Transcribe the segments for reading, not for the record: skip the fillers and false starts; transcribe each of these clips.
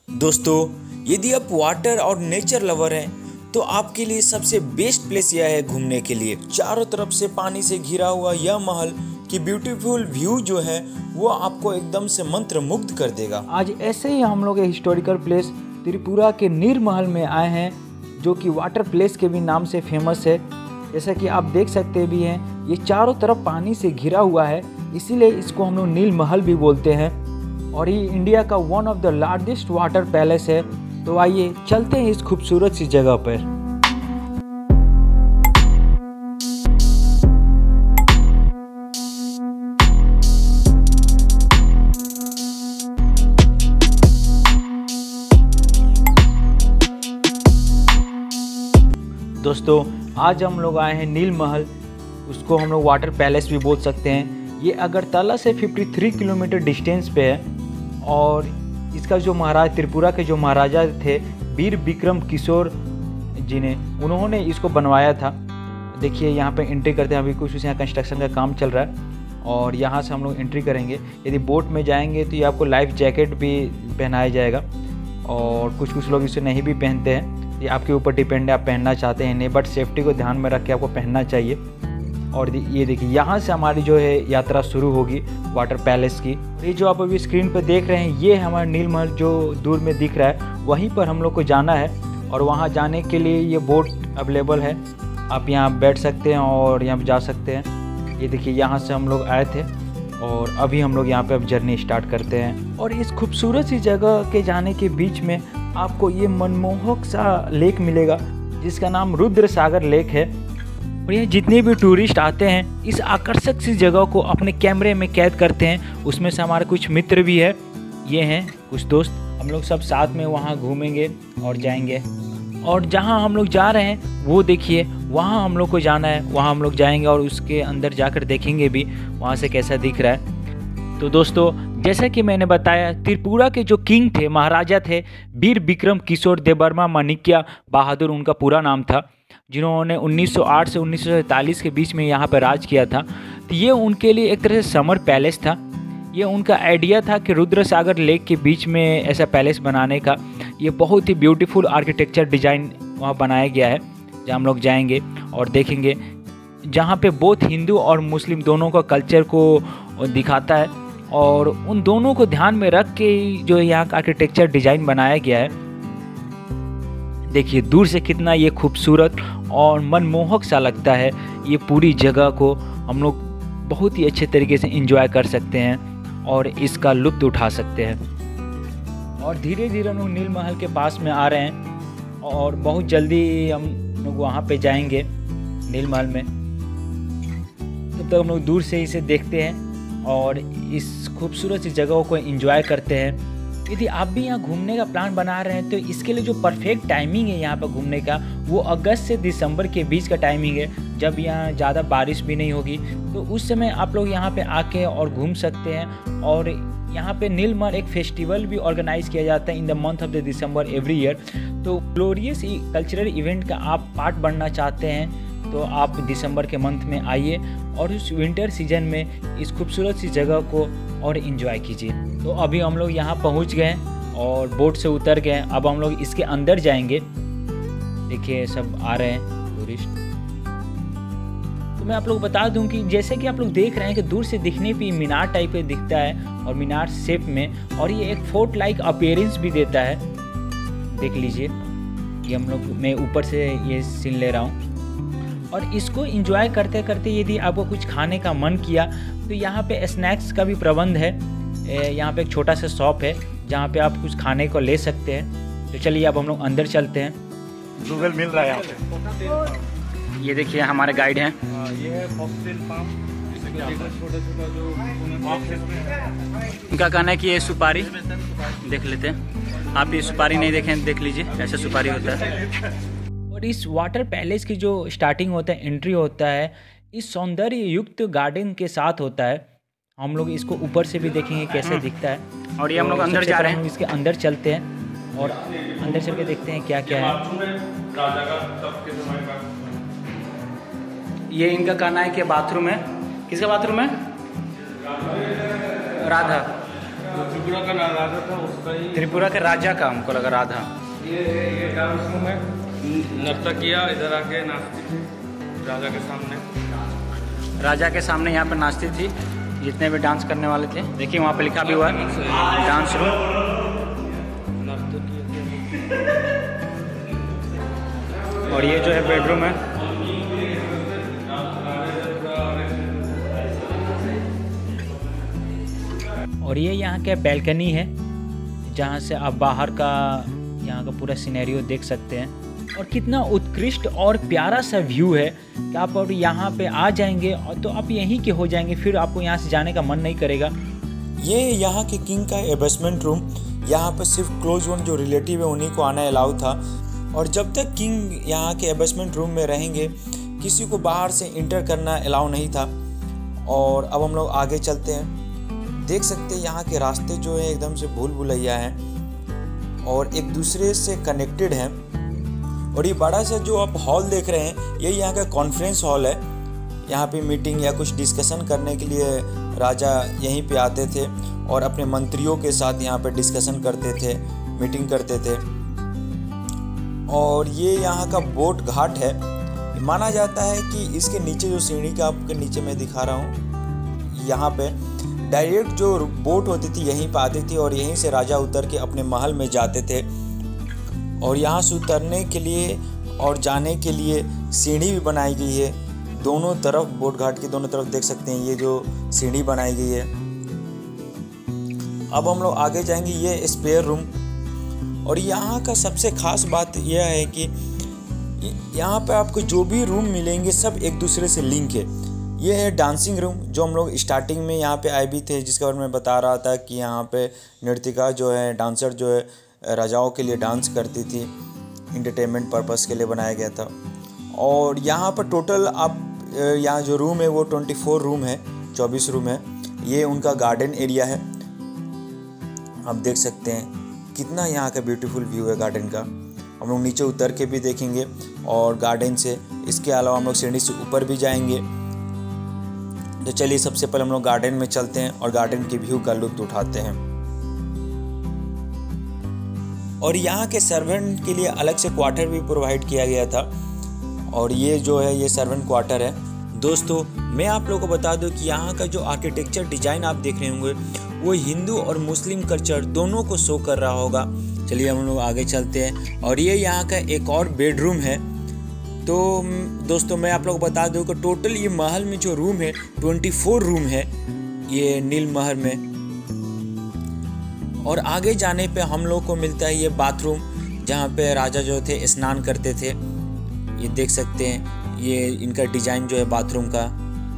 दोस्तों, यदि आप वाटर और नेचर लवर हैं तो आपके लिए सबसे बेस्ट प्लेस यह है घूमने के लिए। चारों तरफ से पानी से घिरा हुआ यह महल की ब्यूटीफुल व्यू जो है वो आपको एकदम से मंत्रमुग्ध कर देगा। आज ऐसे ही हम लोग एक हिस्टोरिकल प्लेस त्रिपुरा के नीर महल में आए हैं, जो कि वाटर प्लेस के भी नाम से फेमस है। जैसा कि आप देख सकते भी हैं, ये चारों तरफ पानी से घिरा हुआ है, इसीलिए इसको हम लोग नील महल भी बोलते हैं। और ये इंडिया का one of the largest water palace है। तो आइए चलते हैं इस खूबसूरत सी जगह पर। दोस्तों, आज हम लोग आए हैं नील महल, उसको हम लोग वाटर पैलेस भी बोल सकते हैं। ये अगरतला से 53 किलोमीटर डिस्टेंस पे है और इसका जो महाराज त्रिपुरा के जो महाराजा थे वीर विक्रम किशोर जी ने, उन्होंने इसको बनवाया था। देखिए यहाँ पे एंट्री करते हैं, अभी कुछ यहाँ कंस्ट्रक्शन का काम चल रहा है और यहाँ से हम लोग एंट्री करेंगे। यदि बोट में जाएंगे तो ये आपको लाइफ जैकेट भी पहनाया जाएगा और कुछ लोग इसे नहीं भी पहनते हैं, ये आपके ऊपर डिपेंड है, आप पहनना चाहते हैं नहीं, बट सेफ्टी को ध्यान में रख के आपको पहनना चाहिए। और ये देखिए यहाँ से हमारी जो है यात्रा शुरू होगी वाटर पैलेस की। ये जो आप अभी स्क्रीन पर देख रहे हैं, ये हमारा नील महल जो दूर में दिख रहा है, वहीं पर हम लोग को जाना है। और वहाँ जाने के लिए ये बोट अवेलेबल है, आप यहाँ बैठ सकते हैं और यहाँ जा सकते हैं। ये देखिए यहाँ से हम लोग आए थे और अभी हम लोग यहाँ पे अब जर्नी स्टार्ट करते हैं। और इस खूबसूरत सी जगह के जाने के बीच में आपको ये मनमोहक सा लेक मिलेगा, जिसका नाम रुद्र सागर लेक है। और ये जितने भी टूरिस्ट आते हैं इस आकर्षक सी जगह को अपने कैमरे में कैद करते हैं। उसमें से हमारे कुछ मित्र भी है, ये हैं कुछ दोस्त। हम लोग सब साथ में वहाँ घूमेंगे और जाएंगे। और जहाँ हम लोग जा रहे हैं वो देखिए, वहाँ हम लोग को जाना है, वहाँ हम लोग जाएंगे और उसके अंदर जाकर देखेंगे भी वहाँ से कैसा दिख रहा है। तो दोस्तों, जैसा कि मैंने बताया, त्रिपुरा के जो किंग थे, महाराजा थे, वीर विक्रम किशोर देववर्मा माणिक्य बहादुर उनका पूरा नाम था, जिन्होंने 1908 से 1947 के बीच में यहाँ पर राज किया था। तो ये उनके लिए एक तरह से समर पैलेस था। ये उनका आइडिया था कि रुद्र सागर लेक के बीच में ऐसा पैलेस बनाने का। ये बहुत ही ब्यूटीफुल आर्किटेक्चर डिज़ाइन वहाँ बनाया गया है, जहाँ हम लोग जाएंगे और देखेंगे, जहाँ पे बोथ हिंदू और मुस्लिम दोनों का कल्चर को दिखाता है। और उन दोनों को ध्यान में रख के जो यहाँ का आर्किटेक्चर डिज़ाइन बनाया गया है। देखिए दूर से कितना ये खूबसूरत और मनमोहक सा लगता है। ये पूरी जगह को हम लोग बहुत ही अच्छे तरीके से एंजॉय कर सकते हैं और इसका लुत्फ़ उठा सकते हैं। और धीरे धीरे हम लोग नील महल के पास में आ रहे हैं और बहुत जल्दी हम लोग वहाँ पे जाएंगे नील महल में। तब तक हम लोग दूर से इसे देखते हैं और इस खूबसूरत सी जगहों को एंजॉय करते हैं। यदि आप भी यहाँ घूमने का प्लान बना रहे हैं तो इसके लिए जो परफेक्ट टाइमिंग है यहाँ पर घूमने का, वो अगस्त से दिसंबर के बीच का टाइमिंग है, जब यहाँ ज़्यादा बारिश भी नहीं होगी। तो उस समय आप लोग यहाँ पे आके और घूम सकते हैं। और यहाँ पे नील महल एक फेस्टिवल भी ऑर्गेनाइज किया जाता है in the month of the December every year. तो ग्लोरियस कल्चरल इवेंट का आप पार्ट बनना चाहते हैं तो आप दिसंबर के मंथ में आइए और उस विंटर सीजन में इस खूबसूरत सी जगह को और इन्जॉय कीजिए। तो अभी हम लोग यहाँ पहुँच गए और बोट से उतर गए। अब हम लोग इसके अंदर जाएंगे। देखिए सब आ रहे हैं टूरिस्ट। तो मैं आप लोग बता दूं कि जैसे कि आप लोग देख रहे हैं कि दूर से दिखने पे मीनार टाइप का दिखता है और मीनार शेप में, और ये एक फोर्ट लाइक अपीयरेंस भी देता है। देख लीजिए, ये हम लोग, मैं ऊपर से ये सीन ले रहा हूँ। और इसको एंजॉय करते करते यदि आपको कुछ खाने का मन किया तो यहाँ पे स्नैक्स का भी प्रबंध है। यहाँ पे एक छोटा सा शॉप है जहाँ पे आप कुछ खाने को ले सकते हैं। तो चलिए अब हम लोग अंदर चलते हैं। गूगल मिल रहा है यहाँ पे। ये देखिए हमारे गाइड हैं। ये है फॉक्सटेल फार्म, छोटा-छोटा जो उनका कहना है कि ये सुपारी देख लेते हैं। आप ये सुपारी नहीं देखें, देख लीजिए, ऐसा सुपारी होता है। और इस वाटर पैलेस की जो स्टार्टिंग होता है, एंट्री होता है, इस सौंदर्य युक्त गार्डन के साथ होता है। हम लोग इसको ऊपर से भी देखेंगे कैसे दिखता है। और ये हम लोग अंदर जा रहे हैं, इसके अंदर चलते हैं और अंदर चल के देखते हैं क्या क्या है। ये इनका कहना है कि बाथरूम है। किसका बाथरूम है? राधा। जो त्रिपुरा का राजा था उसका ही। त्रिपुरा के राजा का हमको लगा राधा। ये डांस रूम है। नर्तकिया इधर आके नाचती थी राजा के सामने। राजा के सामने यहाँ पे नाचती थी जितने भी डांस करने वाले थे। देखिए वहाँ पे लिखा भी हुआ है डांस रूम। और ये जो है बेडरूम है। और ये यहाँ के बैल्कनी है जहाँ से आप बाहर का यहाँ का पूरा सिनेरियो देख सकते हैं। और कितना उत्कृष्ट और प्यारा सा व्यू है कि आप और यहाँ पे आ जाएंगे और तो आप यहीं के हो जाएंगे, फिर आपको यहाँ से जाने का मन नहीं करेगा। ये यहाँ के किंग का एबेसमेंट रूम। यहाँ पर सिर्फ क्लोज वन जो रिलेटिव है उन्हीं को आना अलाउ था। और जब तक किंग यहाँ के एबेसमेंट रूम में रहेंगे किसी को बाहर से इंटर करना अलाउ नहीं था। और अब हम लोग आगे चलते हैं। देख सकते हैं यहाँ के रास्ते जो है एकदम से भूल भुलैया हैं और एक दूसरे से कनेक्टेड हैं। और ये बड़ा सा जो आप हॉल देख रहे हैं ये यहाँ का कॉन्फ्रेंस हॉल है। यहाँ पे मीटिंग या कुछ डिस्कशन करने के लिए राजा यहीं पे आते थे और अपने मंत्रियों के साथ यहाँ पे डिस्कशन करते थे, मीटिंग करते थे। और ये यहाँ का बोट घाट है। माना जाता है कि इसके नीचे जो सीढ़ी का आपके नीचे मैं दिखा रहा हूँ यहाँ पे डायरेक्ट जो बोट होती थी यहीं पे आती थी और यहीं से राजा उतर के अपने महल में जाते थे। और यहाँ से उतरने के लिए और जाने के लिए सीढ़ी भी बनाई गई है दोनों तरफ। बोट घाट के दोनों तरफ देख सकते हैं ये जो सीढ़ी बनाई गई है। अब हम लोग आगे जाएंगे। ये स्पेयर रूम। और यहाँ का सबसे खास बात यह है कि यहाँ पे आपको जो भी रूम मिलेंगे सब एक दूसरे से लिंक है। ये है डांसिंग रूम जो हम लोग स्टार्टिंग में यहाँ पे आए भी थे, जिसके बारे में बता रहा था कि यहाँ पे नृत्यिका जो है, डांसर जो है राजाओं के लिए डांस करती थी, इंटरटेनमेंट पर्पस के लिए बनाया गया था। और यहाँ पर टोटल आप यहाँ जो रूम है वो 24 रूम है, 24 रूम है। ये उनका गार्डन एरिया है। आप देख सकते हैं कितना यहाँ का ब्यूटीफुल व्यू है गार्डन का। हम लोग नीचे उतर के भी देखेंगे और गार्डन से, इसके अलावा हम लोग सीढ़ी से ऊपर भी जाएंगे। तो चलिए सबसे पहले हम लोग गार्डन में चलते हैं और गार्डन के व्यू का लुत्फ उठाते हैं। और यहाँ के सर्वेंट के लिए अलग से क्वार्टर भी प्रोवाइड किया गया था। और ये जो है ये सर्वेंट क्वार्टर है। दोस्तों मैं आप लोगों को बता दूं कि यहाँ का जो आर्किटेक्चर डिजाइन आप देख रहे होंगे वो हिंदू और मुस्लिम कल्चर दोनों को शो कर रहा होगा। चलिए हम लोग आगे चलते हैं। और ये यहाँ का एक और बेडरूम है। तो दोस्तों मैं आप लोगों को बता दूं कि टोटल ये महल में जो रूम है 24 रूम है ये नील महल में। और आगे जाने पे हम लोग को मिलता है ये बाथरूम, जहाँ पे राजा जो थे स्नान करते थे। ये देख सकते हैं ये इनका डिजाइन जो है बाथरूम का।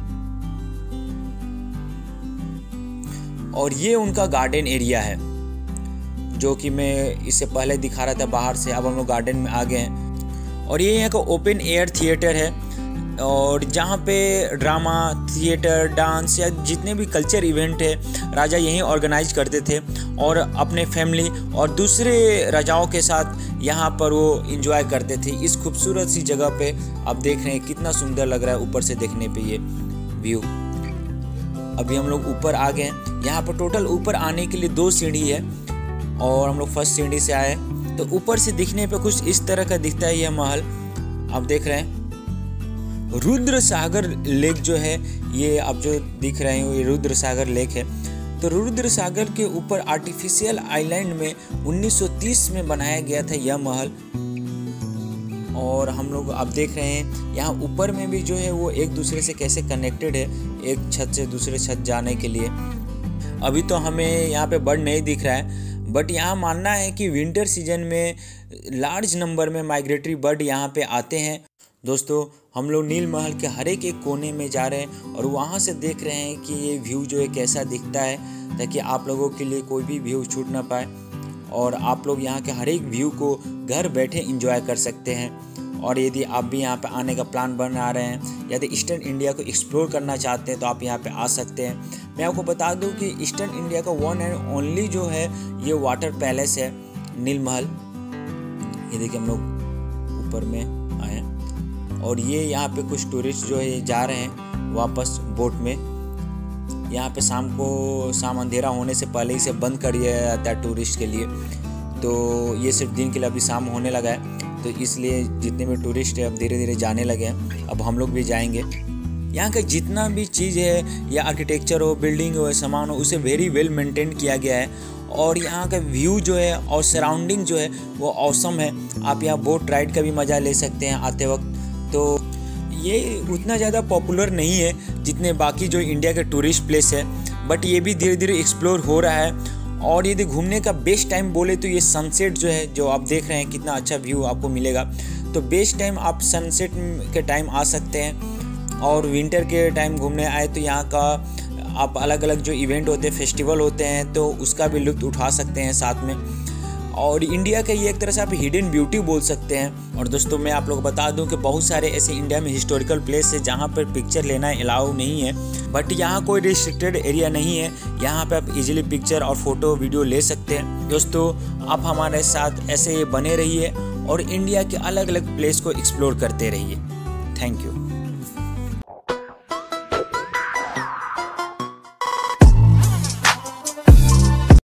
और ये उनका गार्डन एरिया है जो कि मैं इससे पहले दिखा रहा था बाहर से। अब हम लोग गार्डन में आ गए हैं। और ये यहाँ का ओपन एयर थिएटर है और जहाँ पे ड्रामा, थिएटर, डांस या जितने भी कल्चर इवेंट है राजा यहीं ऑर्गेनाइज करते थे और अपने फैमिली और दूसरे राजाओं के साथ यहाँ पर वो एंजॉय करते थे। इस खूबसूरत सी जगह पे आप देख रहे हैं कितना सुंदर लग रहा है ऊपर से देखने पे ये व्यू। अभी हम लोग ऊपर आ गए हैं। यहाँ पर टोटल ऊपर आने के लिए 2 सीढ़ी है और हम लोग फर्स्ट सीढ़ी से आए। तो ऊपर से दिखने पे कुछ इस तरह का दिखता है यह महल। आप देख रहे हैं रुद्र सागर लेक जो है ये आप जो दिख रहे हैं ये रुद्र सागर लेक है। तो रुद्र सागर के ऊपर आर्टिफिशियल आइलैंड में 1930 में बनाया गया था यह महल। और हम लोग आप देख रहे हैं यहाँ ऊपर में भी जो है वो एक दूसरे से कैसे कनेक्टेड है, एक छत से दूसरे छत जाने के लिए। अभी तो हमें यहाँ पे बर्ड नहीं दिख रहा है, बट यहाँ मानना है कि विंटर सीजन में लार्ज नंबर में माइग्रेटरी बर्ड यहाँ पे आते हैं। दोस्तों हम लोग नील महल के हर एक कोने में जा रहे हैं और वहाँ से देख रहे हैं कि ये व्यू जो है कैसा दिखता है, ताकि आप लोगों के लिए कोई भी व्यू छूट ना पाए और आप लोग यहाँ के हर एक व्यू को घर बैठे एंजॉय कर सकते हैं। और यदि आप भी यहाँ पे आने का प्लान बना रहे हैं, यदि ईस्टर्न इंडिया को एक्सप्लोर करना चाहते हैं तो आप यहाँ पे आ सकते हैं। मैं आपको बता दूँ कि ईस्टर्न इंडिया का वन एंड ओनली जो है ये वाटर पैलेस है नील महल। ये देखिए हम लोग ऊपर में आए और ये यहाँ पे कुछ टूरिस्ट जो है जा रहे हैं वापस बोट में। यहाँ पे शाम अंधेरा होने से पहले ही से बंद कर दिया जाता है टूरिस्ट के लिए। तो ये सिर्फ दिन के लिए अभी शाम होने लगा है, तो इसलिए जितने भी टूरिस्ट हैं अब धीरे धीरे जाने लगे हैं। अब हम लोग भी जाएंगे। यहाँ का जितना भी चीज़ है, या आर्किटेक्चर हो, बिल्डिंग हो, सामान हो, उसे वेरी वेल मेंटेन किया गया है। और यहाँ का व्यू जो है और सराउंडिंग जो है वो ऑसम है। आप यहाँ बोट राइड का भी मज़ा ले सकते हैं आते वक्त। तो ये उतना ज़्यादा पॉपुलर नहीं है जितने बाकी जो इंडिया के टूरिस्ट प्लेस है, बट ये भी धीरे धीरे एक्सप्लोर हो रहा है। और यदि घूमने का बेस्ट टाइम बोले तो ये सनसेट जो है, जो आप देख रहे हैं कितना अच्छा व्यू आपको मिलेगा, तो बेस्ट टाइम आप सनसेट के टाइम आ सकते हैं। और विंटर के टाइम घूमने आए तो यहाँ का आप अलग अलग जो इवेंट होते हैं, फेस्टिवल होते हैं, तो उसका भी लुत्फ़ उठा सकते हैं साथ में। और इंडिया का ये एक तरह से आप हिडन ब्यूटी बोल सकते हैं। और दोस्तों मैं आप लोगों को बता दूं कि बहुत सारे ऐसे इंडिया में हिस्टोरिकल प्लेस है जहां पर पिक्चर लेना अलाउ नहीं है, बट यहाँ कोई रिस्ट्रिक्टेड एरिया नहीं है। यहाँ पे आप इजीली पिक्चर और फोटो वीडियो ले सकते हैं। दोस्तों आप हमारे साथ ऐसे बने रहिए और इंडिया के अलग अलग प्लेस को एक्सप्लोर करते रहिए। Thank you.